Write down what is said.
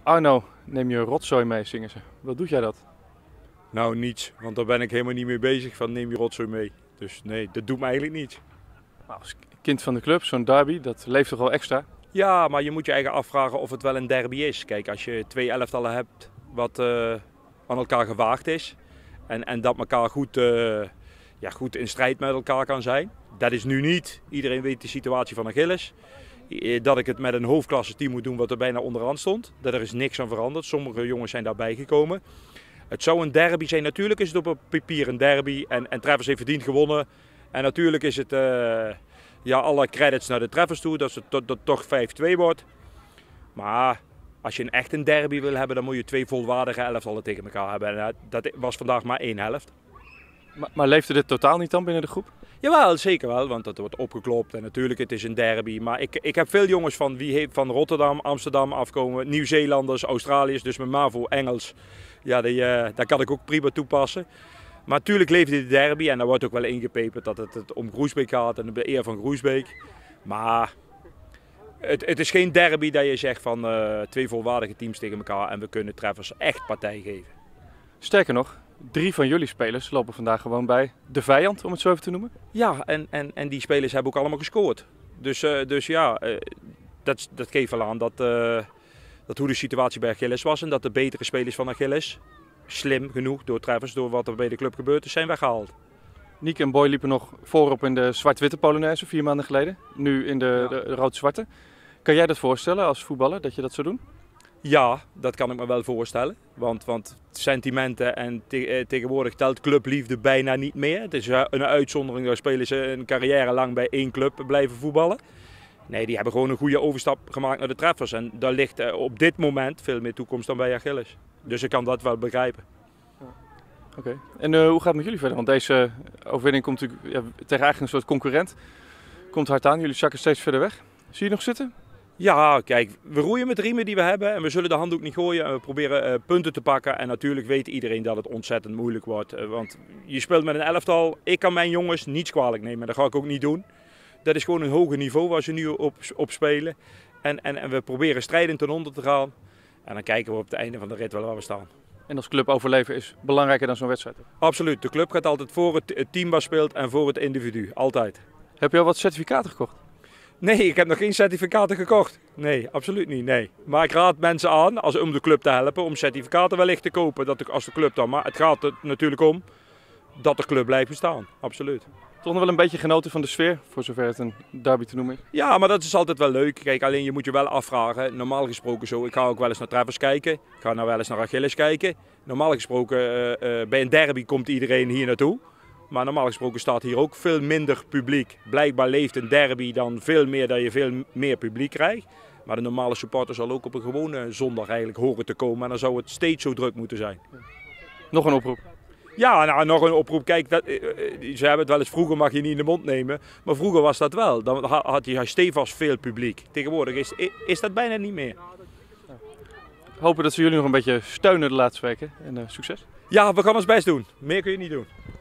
Arno, neem je rotzooi mee, zingen ze. Wat doet jij dat? Nou, niets, want daar ben ik helemaal niet mee bezig van neem je rotzooi mee. Dus nee, dat doet me eigenlijk niets. Nou, als kind van de club, zo'n derby, dat leeft toch wel extra? Ja, maar je moet je eigen afvragen of het wel een derby is. Kijk, als je twee elftallen hebt wat aan elkaar gewaagd is en dat elkaar goed in strijd met elkaar kan zijn. Dat is nu niet. Iedereen weet de situatie van Achilles. Dat ik het met een hoofdklasse team moet doen wat er bijna onderaan stond. Daar is niks aan veranderd. Sommige jongens zijn daarbij gekomen. Het zou een derby zijn. Natuurlijk is het op papier een derby. En Treffers heeft verdiend gewonnen. En natuurlijk is het alle credits naar de Treffers toe. Dat het toch 5-2 wordt. Maar als je echt een derby wil hebben, dan moet je twee volwaardige elftallen tegen elkaar hebben. En dat was vandaag maar één helft. Maar leefde dit totaal niet dan binnen de groep? Jawel, zeker wel, want dat wordt opgeklopt en natuurlijk het is een derby. Maar ik heb veel jongens van Rotterdam, Amsterdam afkomen, Nieuw-Zeelanders, Australiërs, dus met MAVO, Engels. Ja, daar kan ik ook prima toepassen. Maar natuurlijk leeft dit derby en daar wordt ook wel ingepeperd dat het om Groesbeek gaat en de eer van Groesbeek. Maar het is geen derby dat je zegt van twee volwaardige teams tegen elkaar en we kunnen Treffers echt partij geven. Sterker nog, 3 van jullie spelers lopen vandaag gewoon bij de vijand, om het zo even te noemen. Ja, en die spelers hebben ook allemaal gescoord. Dus ja, dat geeft wel aan dat hoe de situatie bij Achilles was. En dat de betere spelers van Achilles, slim genoeg door Treffers, door wat er bij de club gebeurd is, zijn weggehaald. Niek en Boy liepen nog voorop in de zwart-witte Polonaise 4 maanden geleden. Nu in de rood-zwarte. Kan jij dat voorstellen als voetballer, dat je dat zou doen? Ja, dat kan ik me wel voorstellen. Want sentimenten en tegenwoordig telt clubliefde bijna niet meer. Het is een uitzondering dat spelers een carrière lang bij één club blijven voetballen. Nee, die hebben gewoon een goede overstap gemaakt naar de Treffers. En daar ligt op dit moment veel meer toekomst dan bij Achilles. Dus ik kan dat wel begrijpen. Oké. En hoe gaat het met jullie verder? Want deze overwinning komt natuurlijk tegen eigenlijk een soort concurrent. Komt hard aan, jullie zakken steeds verder weg. Zie je nog zitten? Ja, kijk, we roeien met de riemen die we hebben en we zullen de handdoek niet gooien. En we proberen punten te pakken en natuurlijk weet iedereen dat het ontzettend moeilijk wordt. Want je speelt met een elftal, ik kan mijn jongens niets kwalijk nemen, dat ga ik ook niet doen. Dat is gewoon een hoger niveau waar ze nu op spelen. En we proberen strijdend ten onder te gaan. En dan kijken we op het einde van de rit wel waar we staan. En als club overleven is belangrijker dan zo'n wedstrijd? Absoluut, de club gaat altijd voor het team wat speelt en voor het individu, altijd. Heb je al wat certificaten gekocht? Nee, ik heb nog geen certificaten gekocht. Nee, absoluut niet. Nee. Maar ik raad mensen aan, om de club te helpen, om certificaten wellicht te kopen. Als de club dan. Maar het gaat er natuurlijk om dat de club blijft bestaan. Absoluut. Toch nog wel een beetje genoten van de sfeer, voor zover het een derby te noemen is? Ja, maar dat is altijd wel leuk. Kijk, alleen je moet je wel afvragen. Normaal gesproken zo, ik ga ook wel eens naar Treffers kijken. Ik ga nou wel eens naar Achilles kijken. Normaal gesproken, bij een derby komt iedereen hier naartoe. Maar normaal gesproken staat hier ook veel minder publiek. Blijkbaar leeft een derby dan veel meer dat je veel meer publiek krijgt. Maar de normale supporter zal ook op een gewone zondag eigenlijk horen te komen. En dan zou het steeds zo druk moeten zijn. Nog een oproep? Ja, nou, nog een oproep. Kijk, ze hebben het wel eens, vroeger mag je niet in de mond nemen. Maar vroeger was dat wel. Dan had je stevast veel publiek. Tegenwoordig is dat bijna niet meer. Hopen dat ze jullie nog een beetje steunen de laatste weken. En succes. Ja, we gaan ons best doen. Meer kun je niet doen.